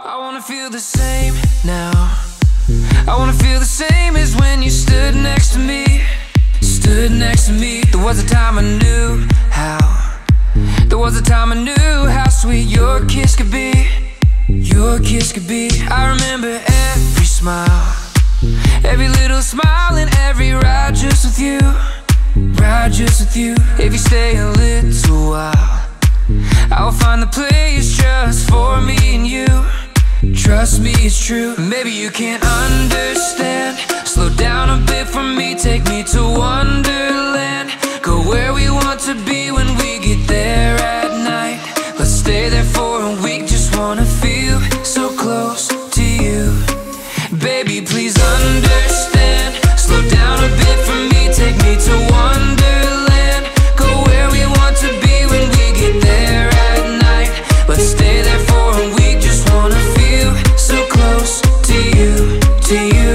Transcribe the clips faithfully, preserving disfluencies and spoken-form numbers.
I wanna feel the same now. I wanna feel the same as when you stood next to me. Stood next to me. There was a time I knew how. There was a time I knew how sweet your kiss could be. Your kiss could be. I remember every smile, every little smile and every ride just with you. Ride just with you. If you stay a little while, I'll find the place just for me and you. Trust me, it's true. Maybe you can't understand. Slow down a bit for me. Take me to Wonderland. Go where we want to be when we get there at night. Let's stay there for a week. Just wanna feel so close to you. Baby, please understand. Slow down a bit for me. Take me to Wonderland. Go where we want to be when we get there at night. Let's stay there for a week. Just wanna feel so close to you, to you.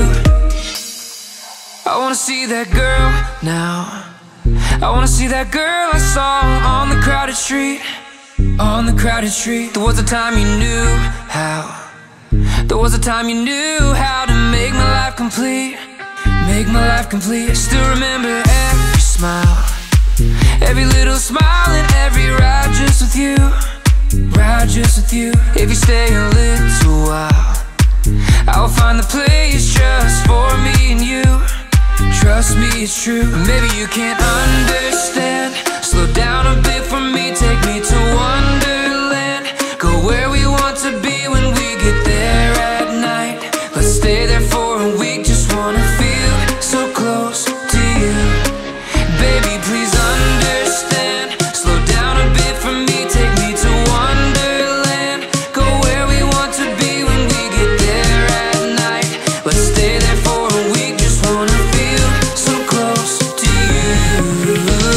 I wanna see that girl now. I wanna see that girl I saw on the crowded street. On the crowded street. There was a time you knew how. There was a time you knew how to make my life complete. Make my life complete. I still remember every smile, every little smile and every ride just with you. Ride just with you. If you stay a little while, I'll find the place just for me and you. Trust me, it's true. Maybe you can't understand. Slow down a bit for me. Take me to Wonderland. Go where we want to be when we get there at night. Let's stay there for a week. Just wanna feel so close to you. Baby, please understand. Slow down a bit for me. Take me to Wonderland. Go where we want to be when we get there at night. Let's stay there for a week. Just wanna feel so close to you.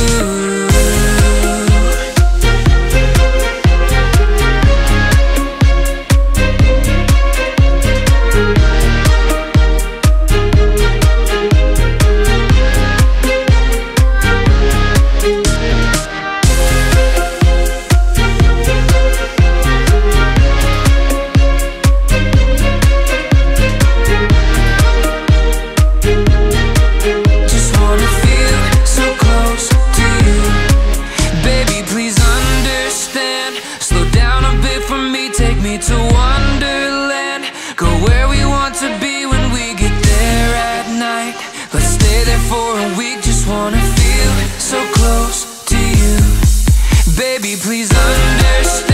To Wonderland. Go where we want to be when we get there at night. Let's stay there for a week. Just wanna feel so close to you. Baby, please understand.